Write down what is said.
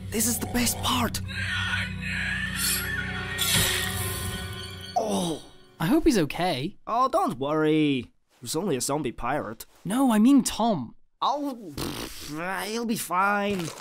This is the best part. Oh. I hope he's okay. Oh, don't worry. He's only a zombie pirate. No, I mean Tom. Oh, he'll be fine.